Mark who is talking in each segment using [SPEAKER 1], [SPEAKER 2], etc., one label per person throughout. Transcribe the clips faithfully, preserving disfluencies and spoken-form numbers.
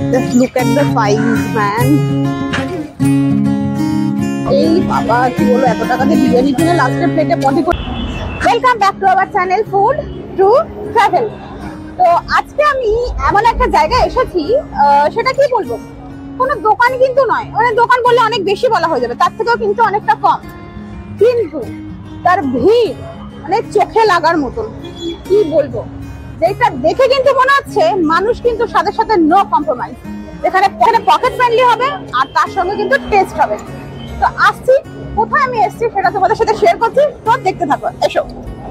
[SPEAKER 1] Just look at the size, man. এই বাবা কি বলো, এত টাকা দিয়ে বিরিয়ানি কিনে লাস্টে প্লেটে পটি করে। Welcome back to our channel food to travel. তো আজকে আমি এমন একটা জায়গায় এসেছি, সেটা কি বলবো, কোনো দোকান কিন্তু নয়, মানে দোকান বললে অনেক বেশি বলা হয়ে যাবে, তার থেকেও কিন্তু অনেকটা কম, কিন্তু তার ভিড় মানে চোখে লাগার মতন। কি বলবো, যেটা দেখে কিন্তু মনে হচ্ছে মানুষ কিন্তু সাথে সাথে নো কম্প্রোমাইজ, যেখানে পকেট ফ্রেন্ডলি হবে আর তার সঙ্গে কিন্তু টেস্ট হবে। তো আসছি, কোথায় আমি এসছি সেটা তোমাদের সাথে শেয়ার করছি, তো দেখতে থাকো, এসো।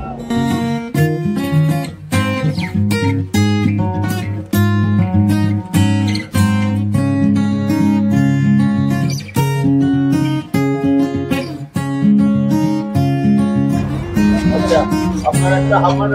[SPEAKER 1] আপনার একটা আমার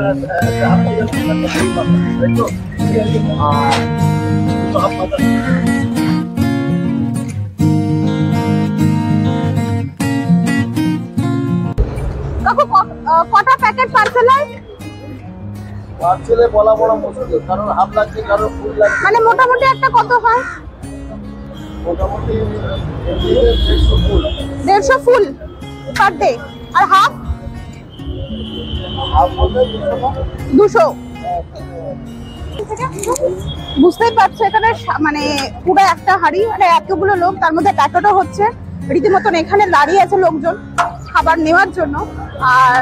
[SPEAKER 1] কটা প্যাকেট পার্সেল হয়? পার্সেলে বলা বড় মুশকিল, কারণ হাফ লাগছে, কারণ ফুল লাগছে। মানে মোটামুটি একটা কত হয়? মোটামুটি দেড়শো ফুল। দেড়শো ফুল পার ডে। আর হাফ? দুশো। বুঝতেই পারছো এখানে মানে পুরো একটা হাড়ি, মানে এতগুলো লোক, তার মধ্যে প্যাকেটও হচ্ছে রীতিমতন। এখানে দাঁড়িয়ে আছে লোকজন খাবার নেওয়ার জন্য। আর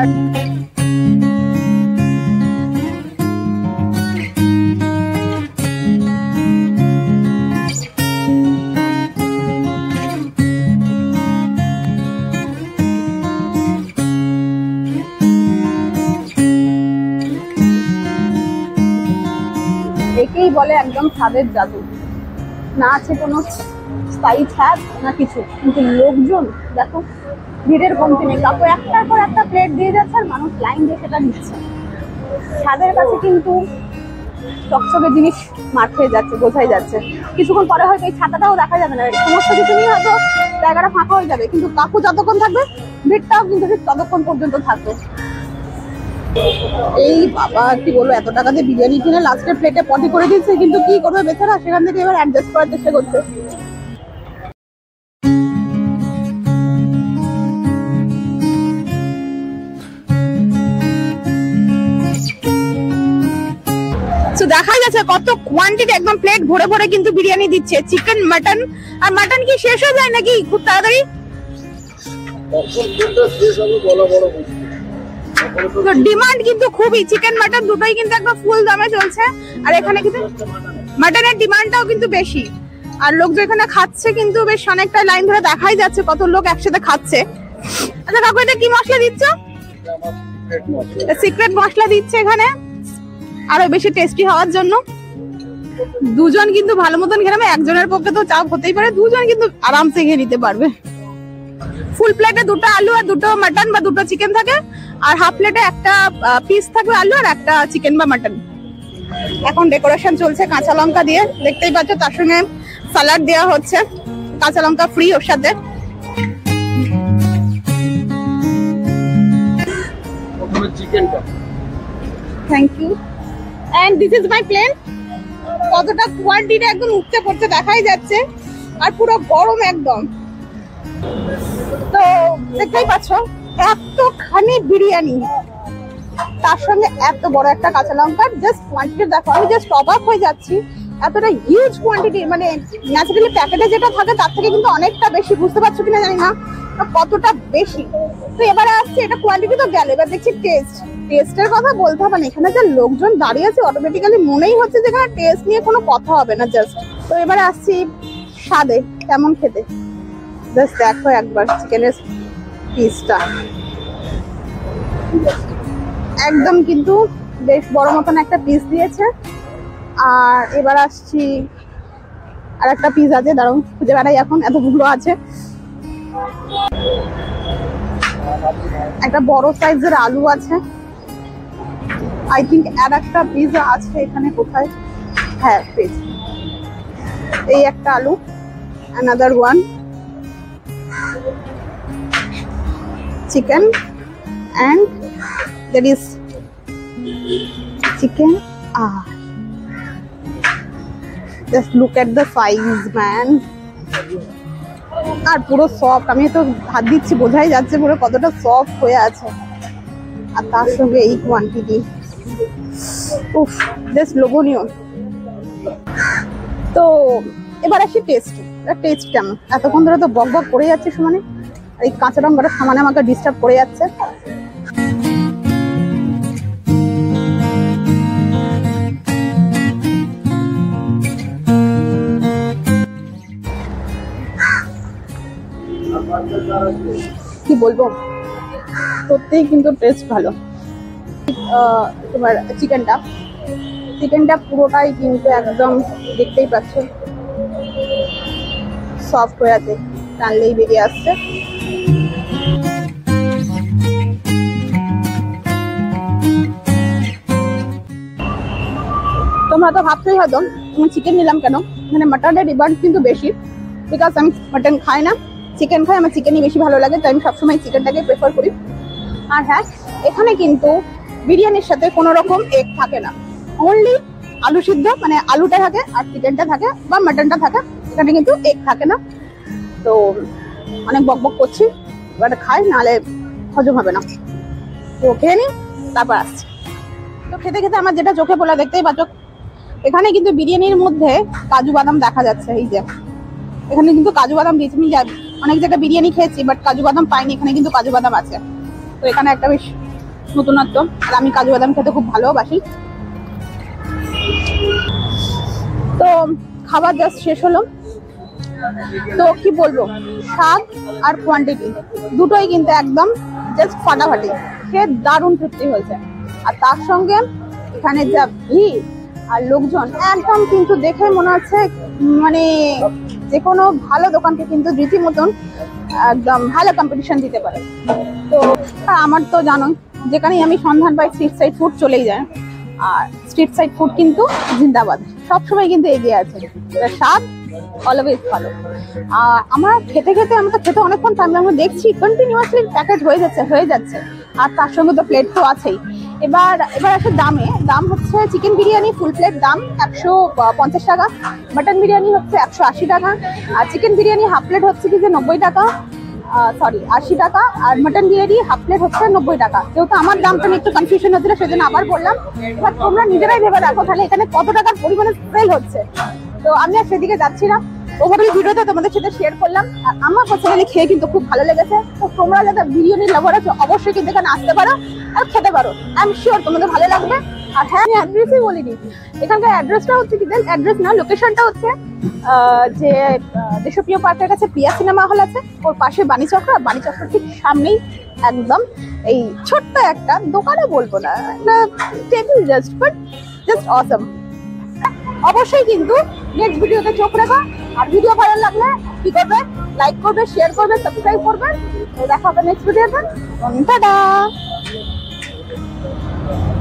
[SPEAKER 1] একেই বলে একদম স্বাদের জাদু। না আছে কোনো স্থায়ী ছাদ না কিছু, কিন্তু লোকজন দেখো, ভিড়ের কমতি নেই। কাকু একটার পর একটা প্লেট দিয়ে যাচ্ছে আর মানুষ লাইন দিয়ে সেটা নিচ্ছে। ছাদের কাছে কিন্তু চকচকে জিনিস মার খেয়ে যাচ্ছে, বোঝাই যাচ্ছে। কিছুক্ষণ পরে হয়তো এই ছাতাটাও দেখা যাবে না, সমস্ত কিছু নিয়ে হয়তো জায়গাটা ফাঁকা হয়ে যাবে, কিন্তু কাকু যতক্ষণ থাকবে ভিড়টাও কিন্তু ঠিক ততক্ষণ পর্যন্ত থাকবে। এই বাবা কি বলবো, এত টাকা দিয়ে বিরিয়ানি কিনে লাস্টের প্লেটে পটি করে দিচ্ছে, কিন্তু কি করবে বেচারা, সেখান থেকে এবার অ্যাডজাস্ট করার চেষ্টা করছে। তো দেখা যাচ্ছে কত কোয়ান্টিটি, একদম প্লেট ভরে ভরে কিন্তু বিরিয়ানি দিচ্ছে। Chicken, mutton. আর মাটন কি শেষ হয়ে যায় নাকি খুব তাড়াতাড়ি? তো ডিমান্ড কিন্তু খুবই, চিকেন মাটন দুটোই কিন্তু একদম ফুল দামে চলছে। আর এখানে কিন্তু মাটনের ডিমান্ডটাও কিন্তু বেশি, আর লোক যেখানে খাচ্ছে কিন্তু বেশ অনেকটা লাইন ধরে দেখাই যাচ্ছে কত লোক একসাথে খাচ্ছে। আচ্ছা কাকু, এটা কি মশলা দিচ্ছ? সিক্রেট মশলা দিচ্ছে এখানে আরো বেশি টেস্টি হওয়ার জন্য। দুজন কিন্তু ভালো মতন খেয়ে নেবে, একজনের পক্ষে তো চাপ হতেই পারে, দুজন কিন্তু আরামসে খেয়ে নিতে পারবে। ফুল প্লেটে দুটো আলু আর দুটো মাটন বা দুটো চিকেন থাকে, আর হাফ প্লেটে একটা পিস থাকবে আলু আর একটা চিকেন বা মাটন। এখন ডেকোরেশন চলছে কাঁচা লঙ্কা দিয়ে, দেখতেই পাচ্ছ, তার সঙ্গে সালাড দেওয়া হচ্ছে, কাঁচা লঙ্কা ফ্রি ওর সাথে। Thank you. And this is my plate. কতটা কোয়ান্টিটি একদম উঠতে পড়তে দেখাই যাচ্ছে, আর পুরো গরম একদম। তো দেখতেই পাচ্ছ এতখানি বিরিয়ানি, তার সঙ্গে এত বড় একটা কাঁচা লঙ্কা। জাস্ট কোয়ান্টিটি দেখো, আমি জাস্ট অবাক হয়ে যাচ্ছি, এতটা হিউজ কোয়ান্টিটি। মানে ন্যাচারালি প্যাকেটে যেটা থাকে তার থেকে কিন্তু অনেকটা বেশি, বুঝতে পারছো কিনা জানি না কতটা বেশি। তো এবারে আসছে, এটা কোয়ান্টিটি তো গেল, এবার দেখছি টেস্ট। টেস্টের কথা বলতে হবে না, এখানে যে লোকজন দাঁড়িয়ে আছে অটোমেটিক্যালি মনেই হচ্ছে যে এখানে টেস্ট নিয়ে কোনো কথা হবে না জাস্ট। তো এবারে আসছি স্বাদে কেমন খেতে। জাস্ট দেখো একবার চিকেনের পিসটা, একদম কিন্তু বেশ বড় মতন একটা পিস দিয়েছে। আর এবার আসছি আর একটা পিস আছে, দাঁড়াও খুঁজে বেড়াই, এখন এতগুলো আছে। একটা বড় সাইজের আলু আছে, আই থিঙ্ক আর একটা পিস আছে এখানে, কোথায়, হ্যাঁ পিস, এই একটা আলু, another one chicken, and there is chicken. Ah, just look at the size man. আর পুরো সফট, আমি তো হাত দিচ্ছি বোঝাই যাচ্ছে পুরো কতটা সফট হয়ে আছে। আর তার সঙ্গে এই কোয়ান্টিটি, উফ জাস্ট লোভনীয়। তো এবার আসি টেস্ট। টেস্ট কেমন? এতক্ষণ ধরে তো বক বক করে যাচ্ছে সমানে, এই কাঁচা লঙ্কাটা সমানে আমাকে ডিস্টার্ব করে যাচ্ছে। কি বলবো, সত্যিই কিন্তু টেস্ট ভালো। তোমার চিকেনটা চিকেনটা পুরোটাই কিন্তু একদম দেখতেই পাচ্ছ সফট হয়ে আছে, টানলেই বেরিয়ে আসছে। তোমরা তো ভাবতেই হয়তো আমি চিকেন নিলাম কেন, মানে মাটনের ডিমান্ড কিন্তু বেশি, বিকজ আমি মাটন খাই না, চিকেন খাই, আমার চিকেনই বেশি ভালো লাগে, তাই আমি সবসময় চিকেনটাকে প্রেফার করি। আর হ্যাঁ, এখানে কিন্তু বিরিয়ানির সাথে কোনো রকম এগ থাকে না, অনলি আলু সিদ্ধ, মানে আলুটা থাকে আর চিকেনটা থাকে বা মাটনটা থাকে, এখানে কিন্তু এগ থাকে না। তো অনেক বক বক করছি, এবার খাই, নাহলে হজম হবে না। তো খেয়ে নিই, তারপর আসছি। তো খেতে খেতে আমার যেটা চোখে পড়লো দেখতেই পাচ্ছ, এখানে কিন্তু বিরিয়ানির মধ্যে কাজু বাদাম দেখা যাচ্ছে। এই যে এখানে কিন্তু কাজু বাদাম দিয়েছি, আমি অনেক জায়গায় বিরিয়ানি খেয়েছি বাট কাজু বাদাম পাইনি, এখানে কিন্তু কাজু বাদাম আছে। তো এখানে একটা বেশ নতুনত্ব, আর আমি কাজু বাদাম খেতে খুব ভালোবাসি। তো খাবার জাস্ট শেষ হলো, তো কি বলবো, স্বাদ আর কোয়ান্টিটি দুটোই কিন্তু একদম জাস্ট ফাটাফাটি, সে দারুণ তৃপ্তি হয়েছে। আর তার সঙ্গে এখানে যা ভিড় আর লোকজন, একদম কিন্তু দেখে মনে হচ্ছে মানে যে কোনো ভালো দোকানকে কিন্তু রীতিমতন একদম ভালো কম্পিটিশন দিতে পারে। তো আমার তো জানোই, যেখানেই আমি সন্ধান পাই স্ট্রিট সাইড ফুড চলেই যায়, আর স্ট্রিট সাইড ফুড কিন্তু জিন্দাবাদ, সবসময় কিন্তু এগিয়ে আছে, স্বাদ অলওয়েজ ভালো। আর আমার খেতে খেতে আমি তো খেতে অনেকক্ষণ টাইম, আমরা দেখছি কন্টিনিউয়াসলি প্যাকেট হয়ে যাচ্ছে হয়ে যাচ্ছে আর তার সঙ্গে তো প্লেট তো আছেই। এবার এবার আছে দামে, দাম হচ্ছে চিকেন বিরিয়ানি ফুল প্লেট দাম একশো পঞ্চাশ টাকা, মাটন বিরিয়ানি হচ্ছে একশো আশি টাকা, আর চিকেন বিরিয়ানি হাফ প্লেট হচ্ছে কি যে নব্বই টাকা, সরি আশি টাকা, আর মাটন বিরিয়ানি হাফ প্লেট হচ্ছে নব্বই টাকা। যেহেতু আমার দামটা নিয়ে একটু কনফিউশন হচ্ছিল সেজন্য আবার বললাম। এবার তোমরা নিজেরাই ভেবে দেখো তাহলে এখানে কত টাকার পরিমাণে সেল হচ্ছে। তো আমি আর সেদিকে যাচ্ছি না, ওভারঅল ভিডিওতে তোমাদের সাথে শেয়ার করলাম। আর আমার পার্সোনালি খেয়ে কিন্তু খুব ভালো লেগেছে। তো তোমরা যারা বিরিয়ানি লাভার আছো অবশ্যই কিন্তু এখানে আসতে পারো আর খেতে পারো, আই এম শিওর তোমাদের ভালো লাগবে। আর হ্যাঁ, আমি অ্যাড্রেসই বলিনি, এখানকার অ্যাড্রেসটা হচ্ছে কি, অ্যাড্রেস না লোকেশনটা হচ্ছে যে দেশপ্রিয় পার্কের কাছে প্রিয়া সিনেমা হল আছে, ওর পাশে বাণীচক্র, আর বাণীচক্র ঠিক সামনেই একদম এই ছোট্ট একটা দোকানে, বলবো না table, just but just awesome. অবশ্যই কিন্তু নেক্সট ভিডিওতে চোখ রাখো, আর ভিডিও ভালো লাগলে কি করবে, লাইক করবে, শেয়ার করবে, সাবস্ক্রাইব করবে। দেখা হবে নেক্সট ভিডিওতে, টাটা।